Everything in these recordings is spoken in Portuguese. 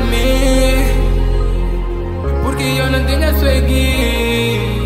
mim, porque eu não tinha swag.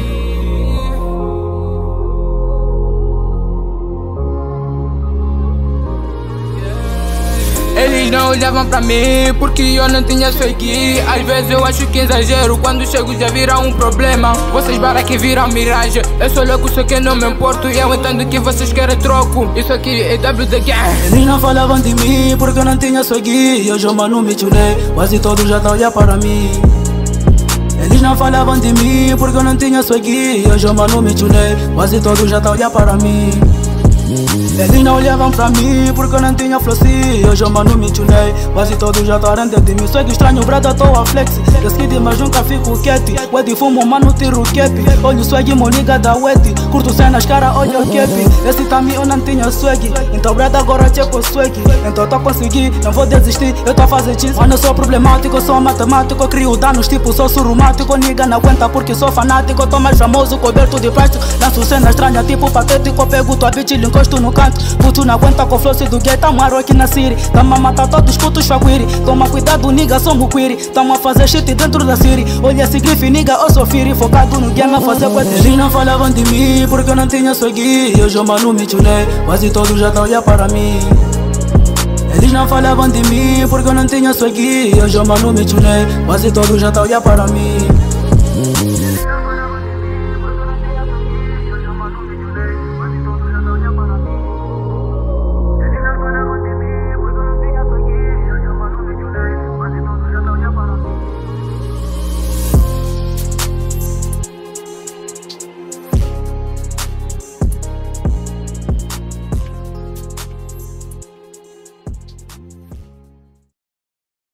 Eles não olhavam pra mim porque eu não tinha swag. Às vezes eu acho que exagero, quando chego já vira um problema. Vocês bara que viram miragem, eu sou louco, só que não me importo. E eu entendo que vocês querem troco, isso aqui é WD Gang. Eles não falavam de mim porque eu não tinha swag. E hoje eu mano me chunei, quase todos já tá olhando para mim. Eles não falavam de mim porque eu não tinha swag. E hoje eu mano me chunei, quase todos já tá olhando para mim. Eles não olhavam pra mim porque eu não tinha flossi. Hoje eu mano me chunei, quase todos já tá dentro de mim. Swag estranho, brada, tô a flex. Eu skid, mas nunca fico quieto. Wedi fumo, mano, tiro cap. Olha o swag, moniga da wedi. Curto cenas, cara, olha o cap. Esse também eu não tinha swag. Então brada, agora checo swag. Então tô consegui, não vou desistir. Eu tô a fazer cheese. Mano, eu sou problemático, eu sou matemático. Eu crio danos, tipo, sou surumático. Niga não aguenta porque sou fanático. Eu tô mais famoso, coberto de plástico. Lanço cena estranha, tipo patético. Eu pego tua bitch e encosto no canto. Puto não aguenta com flow do gay, tamo aqui na city. Tamo a matar todos os putos faquiri. Toma cuidado, nigga, somos query. Tamo a fazer shit dentro da city. Olha esse grife, nigga, eu sou firi. Focado no game, a fazer coisa. Eles não falavam de mim porque eu não tinha swag. E hoje eu mano me chunei, quase todos já tá olhando para mim. Eles não falavam de mim porque eu não tinha swag. E hoje eu mano me chunei, quase todos já tá olhando para mim.